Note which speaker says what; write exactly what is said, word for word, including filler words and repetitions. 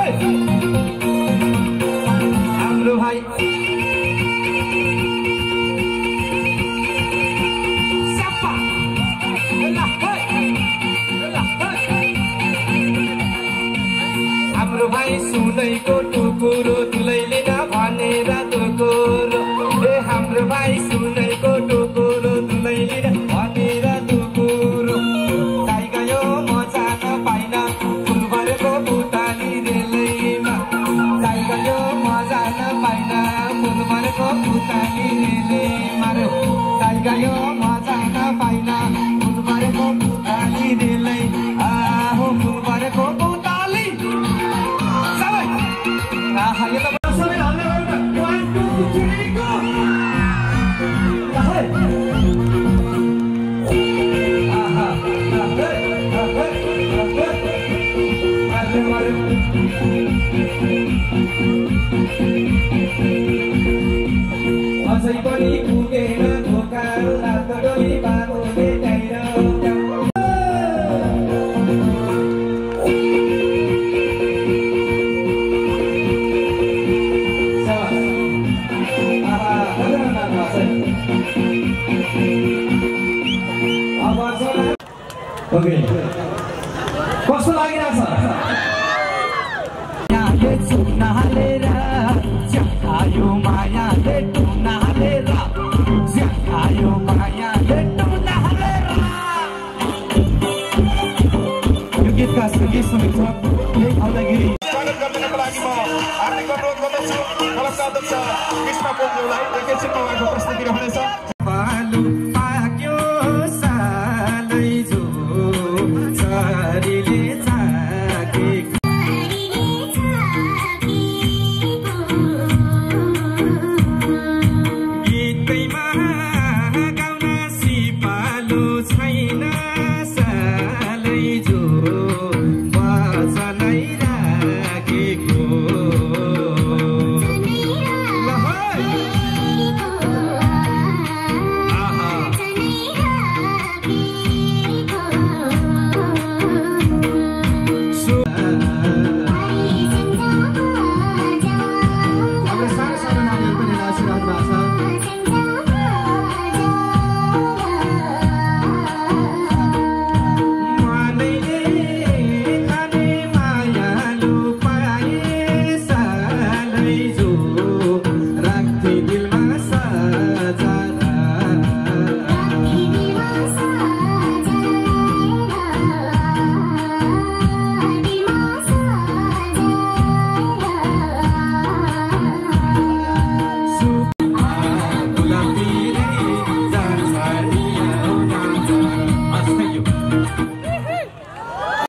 Speaker 1: हाम्रो भाइ हाम्रो भाइ सुनैको टुकुरो तुलैले भनेर टुकुरो ए हाम्रो भाइ सुनैको टुकुरो तुलैले भनेर टुकुरो गाई गयो म जान पाइन फुलभरेको बुटाली रेलैमा गाई गयो म जान पाइन फुलभरेको बुटाली रेलैमा गाई गयो म जान पाइन फुलभरेको बुटाली रेलै आहो फुलभरेको बुटाली सबै आहा यो त सबै हाल्ने भयो one two three go आहा आहा अझै पनि पुगेन धोका रात डोली बाटो भेटाइन ओके कस्तो लागिरहेछ मायाले चुना हालेर झ्याकायो मायाले टुना हालेर झ्याकायो मायाले टुना हालेर यो गीतका सङ्गीत समीक्षक लेख आउँदाखेरि स्वागत गर्नको लागि म हार्दिक अनुरोध गर्दछु कलमका अध्यक्ष कृष्ण पोखरेललाई एकैछिनमा उहाँको प्रस्तुति रहनेछ।